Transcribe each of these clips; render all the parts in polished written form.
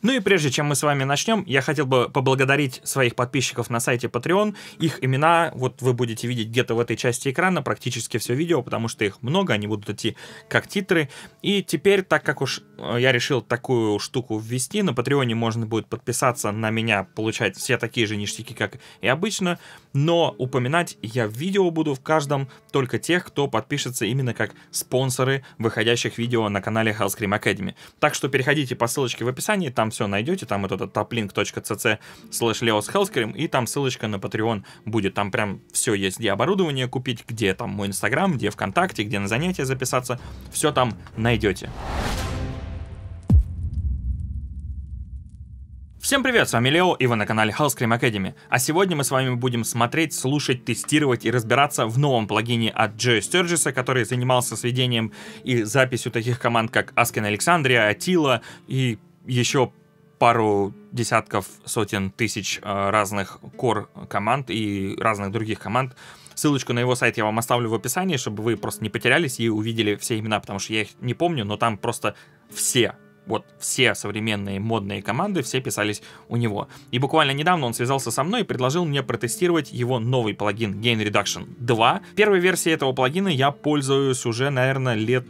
Ну и прежде чем мы с вами начнем, я хотел бы поблагодарить своих подписчиков на сайте Patreon. Их имена вот вы будете видеть где-то в этой части экрана, практически все видео, потому что их много, они будут идти как титры. И теперь, так как уж я решил такую штуку ввести, на Патреоне можно будет подписаться на меня, получать все такие же ништяки, как и обычно, но упоминать я в видео буду в каждом только тех, кто подпишется именно как спонсоры выходящих видео на канале Hellscream Academy. Так что переходите по ссылочке в описании, там все найдете, там вот этот toplink.cc/leoshellscream, и там ссылочка на Patreon будет, там прям все есть, где оборудование купить, где там мой Инстаграм, где ВКонтакте, где на занятия записаться, все там найдете. Всем привет, с вами Лео, и вы на канале Hellscream Academy. А сегодня мы с вами будем смотреть, слушать, тестировать и разбираться в новом плагине от Joey Sturgis, который занимался сведением и записью таких команд, как Asking Alexandria, Attila и еще пару десятков, сотен тысяч разных core команд и разных других команд. Ссылочку на его сайт я вам оставлю в описании, чтобы вы просто не потерялись и увидели все имена, потому что я их не помню, но там просто все современные модные команды, все писались у него. И буквально недавно он связался со мной и предложил мне протестировать его новый плагин Gain Reduction 2. Первой версией этого плагина я пользуюсь уже, наверное, лет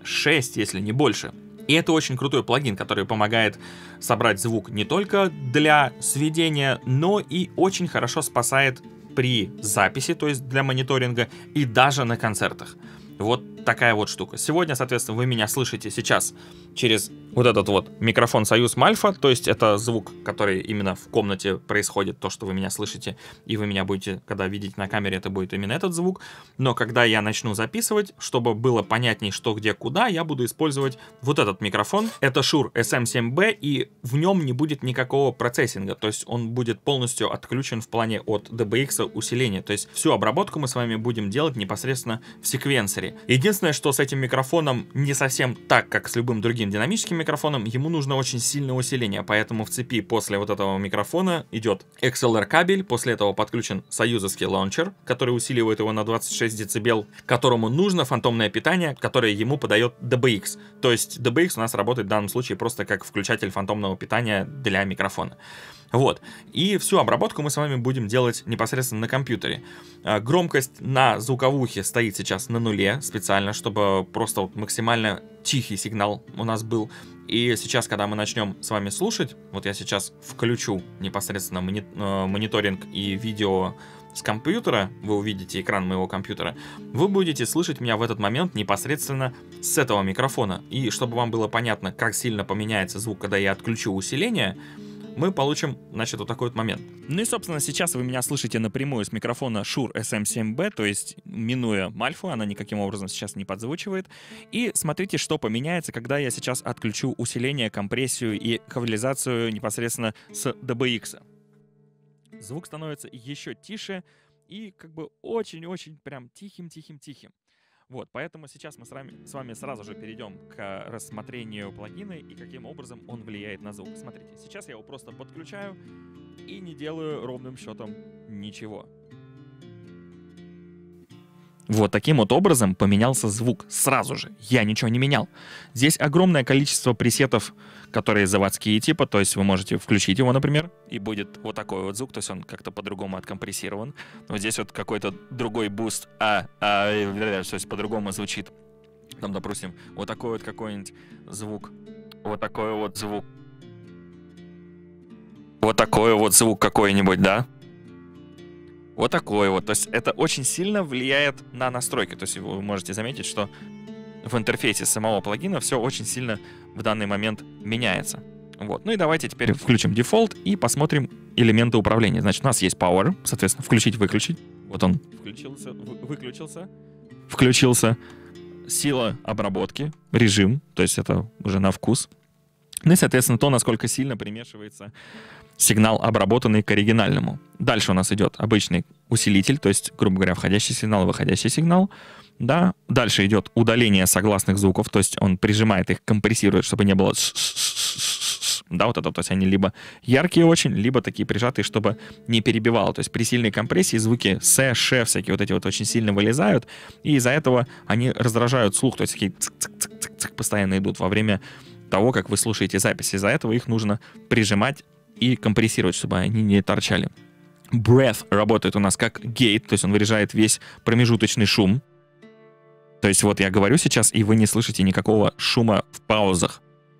6, если не больше. И это очень крутой плагин, который помогает собрать звук не только для сведения, но и очень хорошо спасает при записи, то есть для мониторинга, и даже на концертах. Вот такая вот штука. Сегодня, соответственно, вы меня слышите сейчас через вот этот вот микрофон Союз Мальфа, то есть это звук, который именно в комнате происходит, то, что вы меня слышите, и вы меня будете, когда видите на камере, это будет именно этот звук. Но когда я начну записывать, чтобы было понятней, что, где, куда, я буду использовать вот этот микрофон. Это Shure SM7B, и в нем не будет никакого процессинга, то есть он будет полностью отключен в плане от DBX усиления, то есть всю обработку мы с вами будем делать непосредственно в секвенсоре. Единственное, что с этим микрофоном не совсем так, как с любым другим динамическим микрофоном, ему нужно очень сильное усиление, поэтому в цепи после вот этого микрофона идет XLR кабель, после этого подключен союзовский лаунчер, который усиливает его на 26 дБ, которому нужно фантомное питание, которое ему подает DBX. То есть DBX у нас работает в данном случае просто как включатель фантомного питания для микрофона. Вот, и всю обработку мы с вами будем делать непосредственно на компьютере. Громкость на звуковухе стоит сейчас на нуле, специально, чтобы просто вот максимально тихий сигнал у нас был. И сейчас, когда мы начнем с вами слушать, вот я сейчас включу непосредственно мониторинг и видео с компьютера, вы увидите экран моего компьютера, вы будете слышать меня в этот момент непосредственно с этого микрофона. И чтобы вам было понятно, как сильно поменяется звук, когда я отключу усиление, мы получим, значит, вот такой вот момент. Ну и, собственно, сейчас вы меня слышите напрямую с микрофона Shure SM7B, то есть минуя Мальфу, она никаким образом сейчас не подзвучивает. И смотрите, что поменяется, когда я сейчас отключу усиление, компрессию и эквализацию непосредственно с DBX. Звук становится еще тише и как бы очень-очень прям тихим-тихим-тихим. Вот, поэтому сейчас мы с вами сразу же перейдем к рассмотрению плагина и каким образом он влияет на звук. Смотрите, сейчас я его просто подключаю и не делаю ровным счетом ничего. Вот таким вот образом поменялся звук сразу же. Я ничего не менял. Здесь огромное количество пресетов, которые заводские типа, то есть вы можете включить его, например, и будет вот такой вот звук, то есть он как-то по-другому откомпрессирован. Вот здесь вот какой-то другой буст, то есть по-другому звучит. Там, допустим, вот такой вот какой-нибудь звук, вот такой вот звук, вот такой вот звук какой-нибудь, да? Вот такой вот. То есть это очень сильно влияет на настройки. То есть вы можете заметить, что в интерфейсе самого плагина все очень сильно в данный момент меняется. Вот. Ну и давайте теперь включим дефолт и посмотрим элементы управления. Значит, у нас есть Power, соответственно, включить-выключить. Вот он включился, выключился. Включился. Сила обработки, режим, то есть это уже на вкус. Ну и, соответственно, то, насколько сильно примешивается сигнал, обработанный к оригинальному. Дальше у нас идет обычный усилитель, то есть, грубо говоря, входящий сигнал и выходящий сигнал. Да. Дальше идет удаление согласных звуков, то есть он прижимает их, компрессирует, чтобы не было да, вот это, то есть они либо яркие очень, либо такие прижатые, чтобы не перебивало. То есть при сильной компрессии звуки с, ш, всякие вот эти вот очень сильно вылезают, и из-за этого они раздражают слух, то есть такие цик-цик-цик-цик постоянно идут во время того, как вы слушаете записи. Из-за этого их нужно прижимать и компрессировать, чтобы они не торчали. Breath работает у нас как гейт, то есть он вырезает весь промежуточный шум. То есть вот я говорю сейчас, и вы не слышите никакого шума в паузах.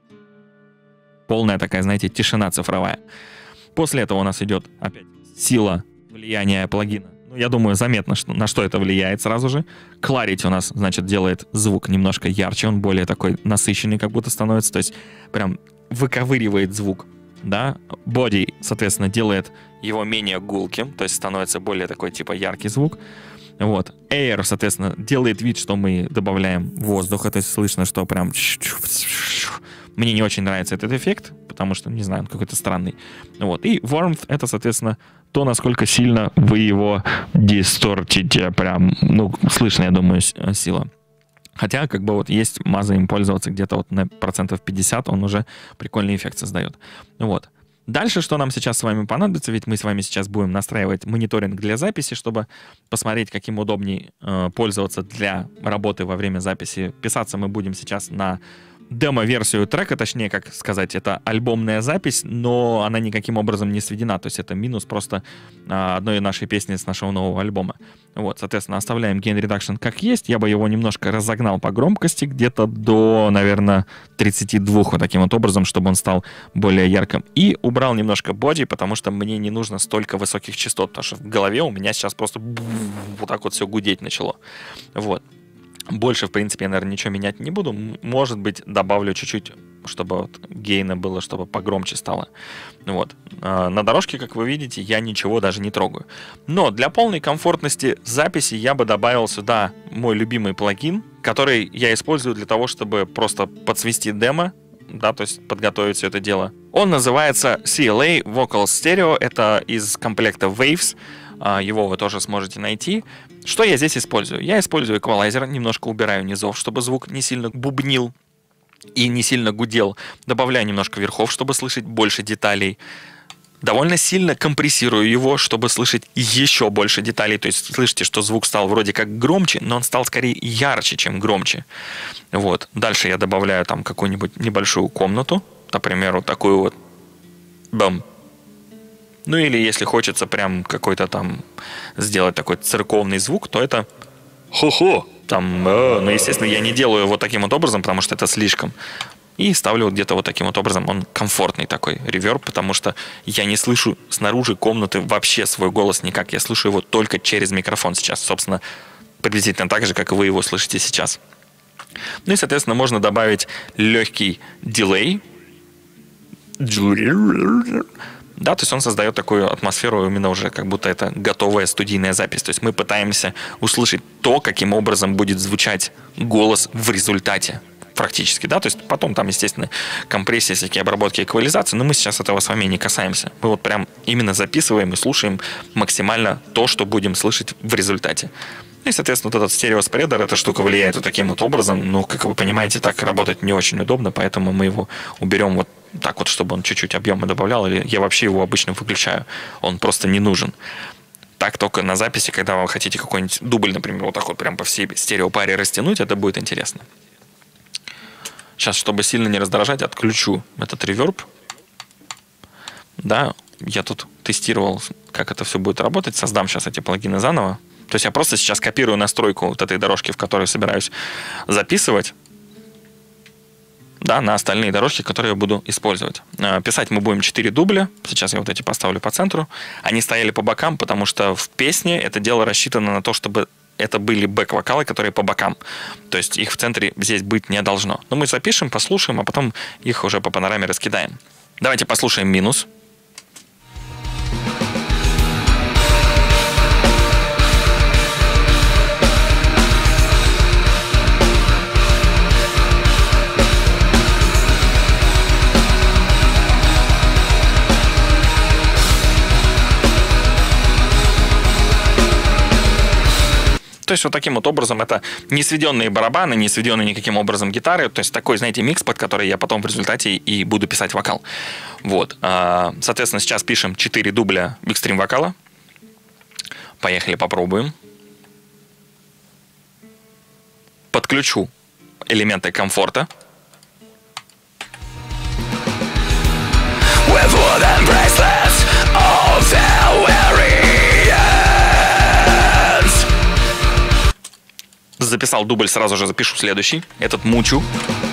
Полная такая, знаете, тишина цифровая. После этого у нас идет опять сила влияния плагина. Ну, я думаю, заметно, на что это влияет сразу же. Clarity у нас, значит, делает звук немножко ярче, он более такой насыщенный как будто становится, то есть прям выковыривает звук, да. Body, соответственно, делает его менее гулким, то есть становится более такой типа яркий звук. Вот. Air, соответственно, делает вид, что мы добавляем воздуха, то есть слышно, что прям... Мне не очень нравится этот эффект, потому что, не знаю, он какой-то странный. Вот. И warmth — это, соответственно, то, насколько сильно вы его дистортите. Прям, ну, слышно, я думаю, сила. Хотя, как бы вот есть маза им пользоваться где-то вот на 50%, он уже прикольный эффект создает. Вот. Дальше, что нам сейчас с вами понадобится, ведь мы с вами сейчас будем настраивать мониторинг для записи, чтобы посмотреть, каким удобнее пользоваться для работы во время записи. Писаться мы будем сейчас на демо-версию трека, точнее, как сказать, это альбомная запись, но она никаким образом не сведена, то есть это минус просто одной нашей песни с нашего нового альбома. Вот, соответственно, оставляем Gain Reduction как есть, я бы его немножко разогнал по громкости, где-то до, наверное, 32, вот таким вот образом, чтобы он стал более ярким. И убрал немножко боди, потому что мне не нужно столько высоких частот, потому что в голове у меня сейчас просто вот так вот все гудеть начало. Вот. Больше, в принципе, я, наверное, ничего менять не буду. Может быть, добавлю чуть-чуть, чтобы вот гейна было, чтобы погромче стало. Вот. На дорожке, как вы видите, я ничего даже не трогаю. Но для полной комфортности записи я бы добавил сюда мой любимый плагин, который я использую для того, чтобы просто подсвести демо, да, то есть подготовить все это дело. Он называется CLA Vocal Stereo. Это из комплекта Waves. Его вы тоже сможете найти. Что я здесь использую? Я использую эквалайзер, немножко убираю низов, чтобы звук не сильно бубнил и не сильно гудел. Добавляю немножко верхов, чтобы слышать больше деталей. Довольно сильно компрессирую его, чтобы слышать еще больше деталей. То есть слышите, что звук стал вроде как громче, но он стал скорее ярче, чем громче. Вот. Дальше я добавляю там какую-нибудь небольшую комнату. Например, вот такую вот. Бам. Ну или если хочется прям какой-то там сделать такой церковный звук, то это хо-хо. Там, но, естественно, я не делаю вот таким вот образом, потому что это слишком. И ставлю вот где-то вот таким вот образом. Он комфортный такой реверб, потому что я не слышу снаружи комнаты вообще свой голос никак. Я слышу его только через микрофон сейчас. Собственно, приблизительно так же, как и вы его слышите сейчас. Ну и, соответственно, можно добавить легкий дилей. Да, то есть он создает такую атмосферу, именно уже как будто это готовая студийная запись. То есть мы пытаемся услышать то, каким образом будет звучать голос в результате практически, да, то есть потом там, естественно, компрессия, всякие обработки, эквализации, но мы сейчас этого с вами не касаемся. Мы вот прям именно записываем и слушаем максимально то, что будем слышать в результате. И, соответственно, вот этот стереоспредер, эта штука влияет вот таким вот образом, но, как вы понимаете, так работать не очень удобно, поэтому мы его уберем вот так вот, чтобы он чуть-чуть объема добавлял, или я вообще его обычно выключаю, он просто не нужен. Так только на записи, когда вы хотите какой-нибудь дубль, например, вот так вот прям по всей стереопаре растянуть, это будет интересно. Сейчас, чтобы сильно не раздражать, отключу этот реверб. Да, я тут тестировал, как это все будет работать, создам сейчас эти плагины заново. То есть я просто сейчас копирую настройку вот этой дорожки, в которой собираюсь записывать, да, на остальные дорожки, которые я буду использовать. Писать мы будем 4 дубля. Сейчас я вот эти поставлю по центру. Они стояли по бокам, потому что в песне это дело рассчитано на то, чтобы это были бэк-вокалы, которые по бокам. То есть их в центре здесь быть не должно. Но мы запишем, послушаем, а потом их уже по панораме раскидаем. Давайте послушаем минус. То есть вот таким вот образом это не сведенные барабаны, не сведенные никаким образом гитары. То есть такой, знаете, микс, под который я потом в результате и буду писать вокал. Вот. Соответственно, сейчас пишем 4 дубля экстрим вокала. Поехали, попробуем. Подключу элементы комфорта. записал дубль, сразу же запишу следующий. Этот мучу.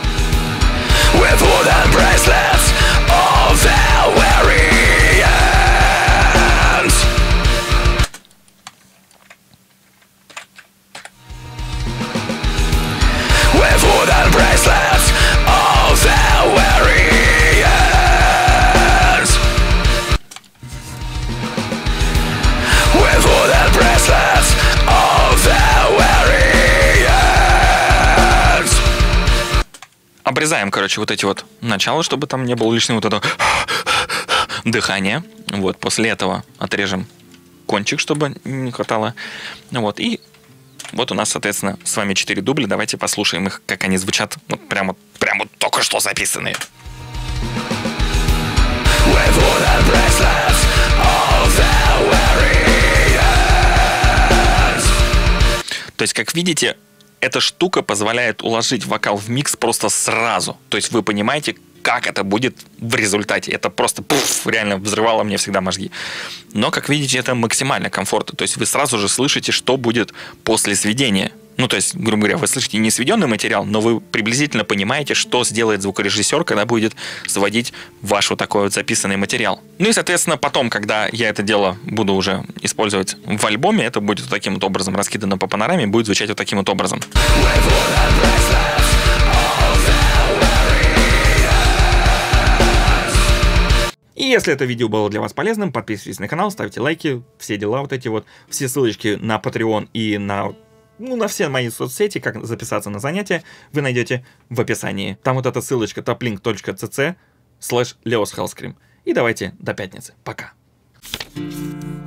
Обрезаем, короче, вот эти вот начала, чтобы там не было лишнего вот этого дыхания. Вот, после этого отрежем кончик, чтобы не хватало. Вот, и вот у нас, соответственно, с вами 4 дубля. Давайте послушаем их, как они звучат. Вот прямо только что записанные. То есть, как видите, эта штука позволяет уложить вокал в микс просто сразу. То есть вы понимаете, как это будет в результате. Это просто реально взрывало мне всегда мозги. Но, как видите, это максимально комфортно. То есть вы сразу же слышите, что будет после сведения. Ну, то есть, грубо говоря, вы слышите не сведенный материал, но вы приблизительно понимаете, что сделает звукорежиссер, когда будет сводить ваш вот такой вот записанный материал. Ну и, соответственно, потом, когда я это дело буду уже использовать в альбоме, это будет вот таким вот образом раскидано по панораме, будет звучать вот таким вот образом. И если это видео было для вас полезным, подписывайтесь на канал, ставьте лайки, все дела вот эти вот. Все ссылочки на Patreon и на все мои соцсети, как записаться на занятия, вы найдете в описании. Там вот эта ссылочка toplink.cc/LeosHealthCream. И давайте до пятницы. Пока.